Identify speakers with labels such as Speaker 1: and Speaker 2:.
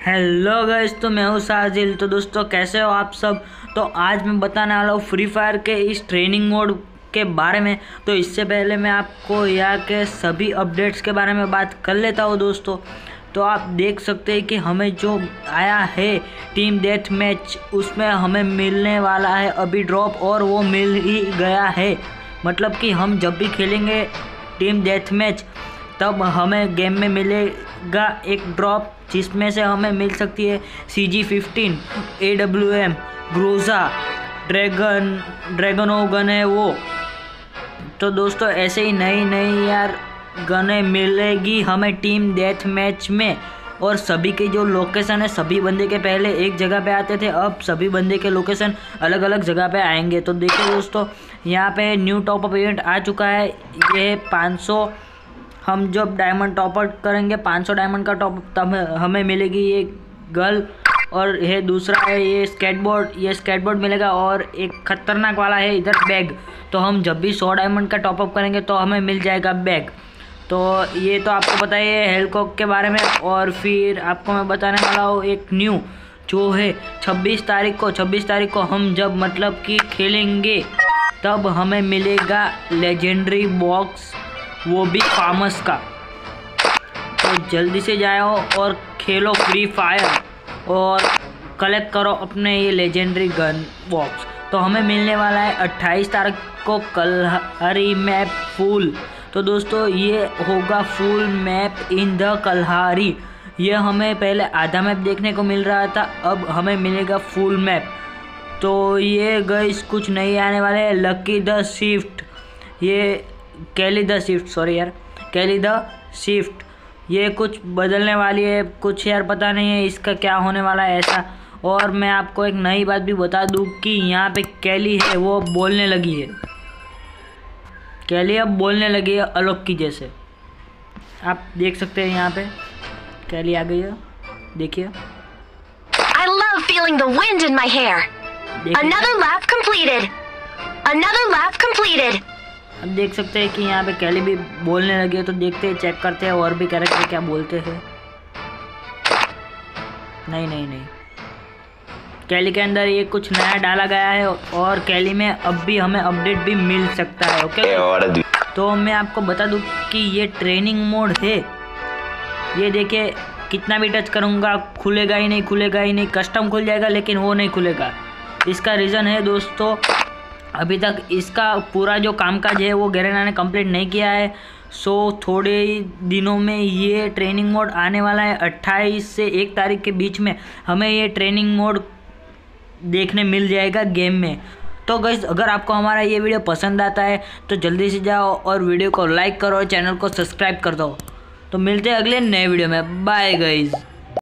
Speaker 1: Hello guys, तो मैं हूँ साजिल। तो दोस्तों कैसे हो आप सब। तो आज मैं बताने वाला हूँ फ्री फायर के इस ट्रेनिंग मोड के बारे में। तो इससे पहले मैं आपको यहाँ के सभी अपडेट्स के बारे में बात कर लेता हूँ दोस्तों। तो आप देख सकते हैं कि हमें जो आया है टीम डेथ मैच, उसमें हमें मिलने वाला है अभी ड्रॉप, और वो मिल ही गया है। मतलब कि हम जब भी खेलेंगे टीम डेथ मैच तब हमें गेम में मिलेगा एक ड्रॉप, जिसमें से हमें मिल सकती है CG15, AWM, Groza, dragon gun है वो। तो दोस्तों ऐसे ही नई नई यार गनें मिलेगी हमें टीम डेथ मैच में। और सभी के जो लोकेशन है, सभी बंदे के पहले एक जगह पे आते थे, अब सभी बंदे के लोकेशन अलग अलग जगह पे आएंगे। तो देखिए दोस्तों, यहाँ पे न्यू टॉपअप इवेंट आ चुका है। ये 500, हम जब डायमंड टॉपअप करेंगे 500 डायमंड का टॉप, तब हमें मिलेगी ये गर्ल। और ये दूसरा है ये स्केटबोर्ड मिलेगा। और एक खतरनाक वाला है इधर बैग। तो हम जब भी 100 डायमंड का टॉपअप करेंगे तो हमें मिल जाएगा बैग। तो ये तो आपको पता ही है हेलकॉक के बारे में। और फिर आपको मैं बताने वाला हूँ एक न्यू जो है 26 तारीख को हम जब मतलब कि खेलेंगे तब हमें मिलेगा लेजेंडरी बॉक्स, वो भी फार्मस का। तो जल्दी से जाओ और खेलो फ्री फायर और कलेक्ट करो अपने ये लेजेंडरी गन बॉक्स। तो हमें मिलने वाला है 28 तारीख को कल्हारी मैप फुल। तो दोस्तों ये होगा full map in the Kalahari. ये हमें पहले आधा मैप देखने को मिल रहा था, अब हमें मिलेगा फुल मैप। तो ये गाइस कुछ नहीं आने वाले हैं। लकी द शिफ्ट, ये कैली द शिफ्ट, ये कुछ बदलने वाली है कुछ यार, पता नहीं है इसका क्या होने वाला है ऐसा। और मैं आपको एक नई बात भी बता दूं कि यहाँ पे कैली है वो बोलने लगी है। कैली अब बोलने लगी है अलोक की जैसे। आप देख सकते हैं यहाँ पे कैली आ गई है, देखिए।
Speaker 2: I love feeling the wind in my hair. Another lap completed.
Speaker 1: अब देख सकते हैं कि यहाँ पे कैली भी बोलने लगी है। तो देखते हैं, चेक करते हैं और भी कैरेक्टर क्या बोलते हैं। नहीं, कैली के अंदर ये कुछ नया डाला गया है और कैली में अब भी हमें अपडेट भी मिल सकता है। ओके, तो मैं आपको बता दूं कि ये ट्रेनिंग मोड है। ये देखिए, कितना भी टच करूँगा खुलेगा ही नहीं। कस्टम खुल जाएगा लेकिन वो नहीं खुलेगा। इसका रीज़न है दोस्तों, अभी तक इसका पूरा जो कामकाज है वो गैरेना ने कंप्लीट नहीं किया है। सो थोड़े ही दिनों में ये ट्रेनिंग मोड आने वाला है। 28 से 1 तारीख के बीच में हमें ये ट्रेनिंग मोड देखने मिल जाएगा गेम में। तो गाइस, अगर आपको हमारा ये वीडियो पसंद आता है तो जल्दी से जाओ और वीडियो को लाइक करो और चैनल को सब्सक्राइब कर दो। तो मिलते हैं अगले नए वीडियो में। Bye guys.